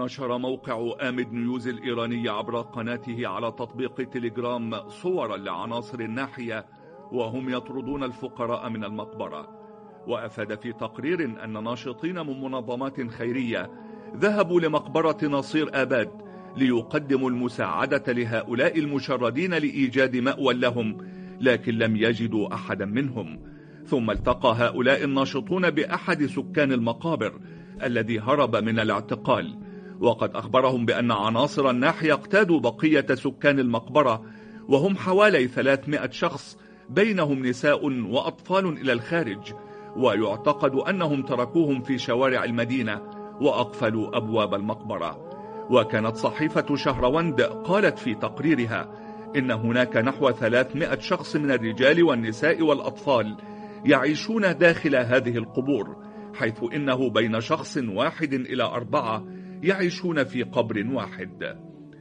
نشر موقع آمد نيوز الإيراني عبر قناته على تطبيق تليجرام صورا لعناصر الناحية وهم يطردون الفقراء من المقبرة. وأفاد في تقرير أن ناشطين من منظمات خيرية ذهبوا لمقبرة ناصير آباد ليقدموا المساعدة لهؤلاء المشردين لإيجاد مأوى لهم، لكن لم يجدوا أحدا منهم. ثم التقى هؤلاء الناشطون بأحد سكان المقابر الذي هرب من الاعتقال، وقد أخبرهم بأن عناصر الناحية اقتادوا بقية سكان المقبرة وهم حوالي 300 شخص بينهم نساء وأطفال إلى الخارج، ويعتقد أنهم تركوهم في شوارع المدينة وأقفلوا أبواب المقبرة. وكانت صحيفة شهروند قالت في تقريرها إن هناك نحو 300 شخص من الرجال والنساء والأطفال يعيشون داخل هذه القبور، حيث إنه بين شخص واحد إلى 4 يعيشون في قبر واحد.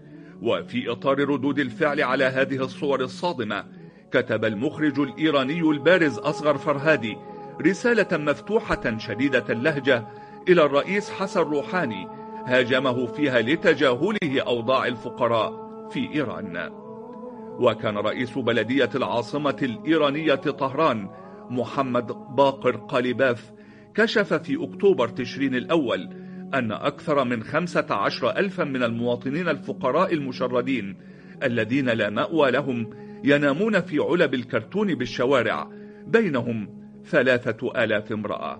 وفي إطار ردود الفعل على هذه الصور الصادمة، كتب المخرج الإيراني البارز أصغر فرهادي رسالة مفتوحة شديدة اللهجة إلى الرئيس حسن روحاني هاجمه فيها لتجاهله أوضاع الفقراء في إيران. وكان رئيس بلدية العاصمة الإيرانية طهران محمد باقر قاليباف كشف في أكتوبر تشرين الأول أن أكثر من 15,000 من المواطنين الفقراء المشردين الذين لا مأوى لهم ينامون في علب الكرتون بالشوارع، بينهم 3,000 امرأة.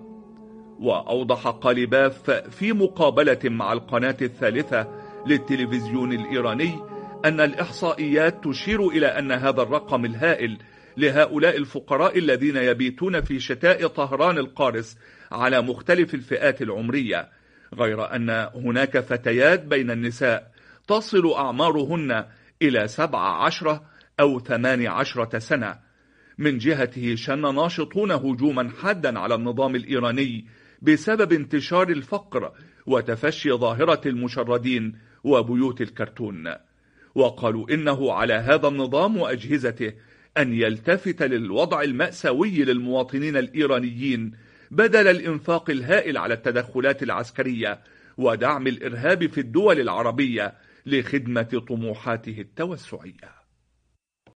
وأوضح قاليباف في مقابلة مع القناة الثالثة للتلفزيون الإيراني أن الإحصائيات تشير إلى أن هذا الرقم الهائل لهؤلاء الفقراء الذين يبيتون في شتاء طهران القارس على مختلف الفئات العمرية، غير أن هناك فتيات بين النساء تصل أعمارهن إلى 17 أو 18 سنة. من جهته شن ناشطون هجوما حادا على النظام الإيراني بسبب انتشار الفقر وتفشي ظاهرة المشردين وبيوت الكرتون، وقالوا إنه على هذا النظام وأجهزته أن يلتفت للوضع المأساوي للمواطنين الإيرانيين بدل الإنفاق الهائل على التدخلات العسكرية ودعم الإرهاب في الدول العربية لخدمة طموحاته التوسعية.